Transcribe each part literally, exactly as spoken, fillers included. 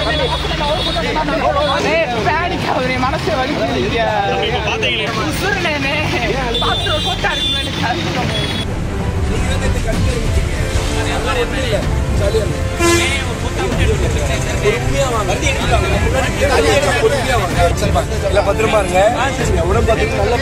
மனசு பத்திரமா இருங்க. உடம்பு நல்ல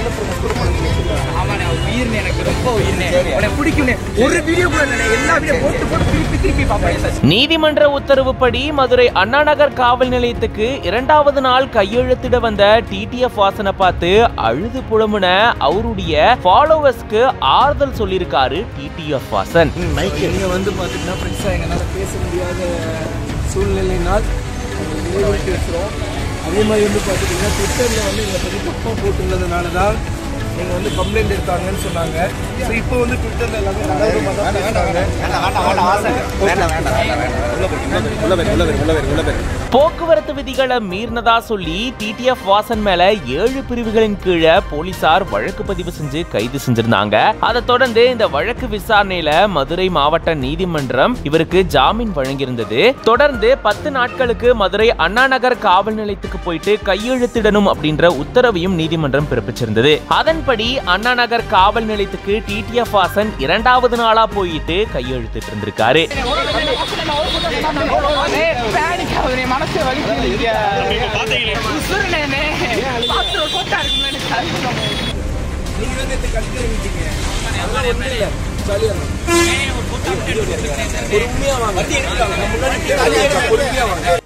நீதிமன்ற உத்தரவுப்படி மதுரை அண்ணா நகர் காவல் நிலையத்துக்கு இரண்டாவது நாள் கையெழுத்திட வந்த டிடிஎஃப் வாசனை பார்த்து அழுது புலம்புன அவருடைய ஃபாலோவர்ஸ்க்கு ஆறுதல் சொல்லியிருக்காரு டிடிஎஃப் வாசன். நீங்க வந்து பாத்தீங்கன்னா ஃப்ரெண்ட்ஸா எங்களால பேச முடியாத சூழ்நிலையினால் பேசுறோம். அதே மாதிரி வந்து பாத்தீங்கன்னா ட்விட்டர்ல வந்து எங்களை பத்தி தப்பா போட்டுள்ளதுனால தான் நீங்க வந்து கம்ப்ளைண்ட் எடுத்தாங்கன்னு சொன்னாங்க. ஸோ இப்போ வந்து ட்விட்டர்ல எல்லாமே போக்குவரத்து விதிகளை மீறினதா சொல்லி டிடிஎஃப் வாசன் மேல ஏழு பிரிவுகளின் கீழே போலீசார் வழக்கு பதிவு செஞ்சு கைது செஞ்சிருந்தாங்க. அதை தொடர்ந்து இந்த வழக்கு விசாரணையில மதுரை மாவட்ட நீதிமன்றம் இவருக்கு ஜாமீன் வழங்கியிருந்தது. தொடர்ந்து பத்து நாட்களுக்கு மதுரை அண்ணா நகர் காவல் நிலையத்துக்கு போயிட்டு கையெழுத்திடணும் அப்படின்ற உத்தரவையும் நீதிமன்றம் பிறப்பிச்சிருந்தது. அதன்படி அண்ணா நகர் காவல் நிலையத்துக்கு டிடிஎஃப் வாசன் இரண்டாவது நாளா போயிட்டு கையெழுத்திட்டு இருந்திருக்காரு. மனசு பொறுமையா வாங்க.